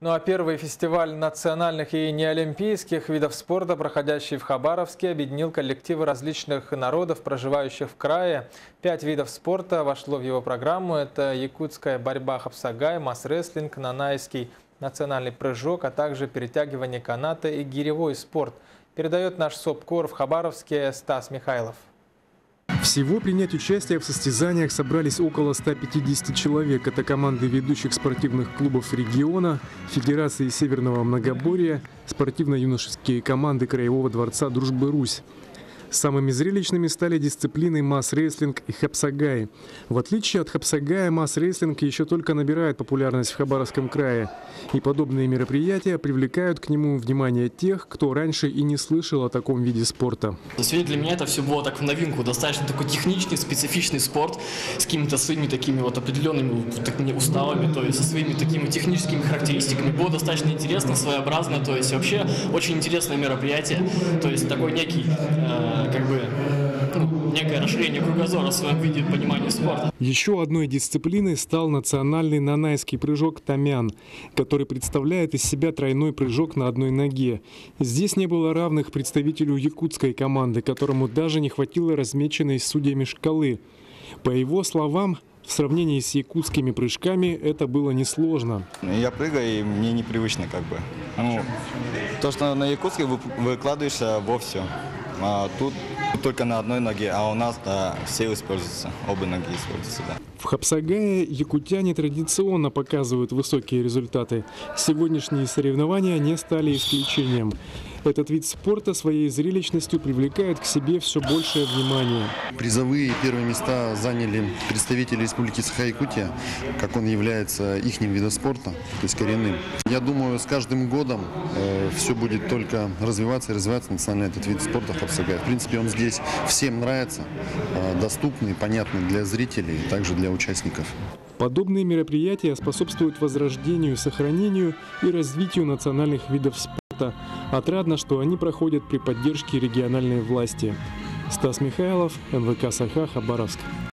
Ну а первый фестиваль национальных и неолимпийских видов спорта, проходящий в Хабаровске, объединил коллективы различных народов, проживающих в крае. 5 видов спорта вошло в его программу. Это якутская борьба хапсагай, масс-рестлинг, нанайский национальный прыжок, а также перетягивание каната и гиревой спорт. Передает наш СОПКОР в Хабаровске Стас Михайлов. Всего принять участие в состязаниях собрались около 150 человек. Это команды ведущих спортивных клубов региона, Федерации Северного Многоборья, спортивно-юношеские команды Краевого дворца Дружбы Русь. Самыми зрелищными стали дисциплины масс-рестлинг и хапсагай. В отличие от хапсагая, масс-рестлинг еще только набирает популярность в Хабаровском крае. И подобные мероприятия привлекают к нему внимание тех, кто раньше и не слышал о таком виде спорта. Сегодня для меня это все было так в новинку. Достаточно такой техничный, специфичный спорт с какими-то своими такими вот определенными уставами, то есть со своими такими техническими характеристиками. Было достаточно интересно, своеобразно, то есть вообще очень интересное мероприятие. То есть такой некий некое расширение кругозора в своем виде понимания спорта. Еще одной дисциплиной стал национальный нанайский прыжок тамян, который представляет из себя тройной прыжок на одной ноге. Здесь не было равных представителю якутской команды, которому даже не хватило размеченной судьями шкалы. По его словам, в сравнении с якутскими прыжками это было несложно. Я прыгаю, и мне непривычно то, что на якутской выкладываешься во все. А тут только на одной ноге, а у нас все используются, обе ноги используются. Да. В хапсагае якутяне традиционно показывают высокие результаты. Сегодняшние соревнования не стали исключением. Этот вид спорта своей зрелищностью привлекает к себе все большее внимание. Призовые первые места заняли представители Республики Саха-Якутия, как он является их видом спорта, то есть коренным. Я думаю, с каждым годом все будет только развиваться и развиваться национальный этот вид спорта хапсагай. В принципе, он здесь всем нравится, доступный, понятный для зрителей, и также для участников. Подобные мероприятия способствуют возрождению, сохранению и развитию национальных видов спорта. Отрадно, что они проходят при поддержке региональной власти. Стас Михайлов, НВК Саха, Хабаровск.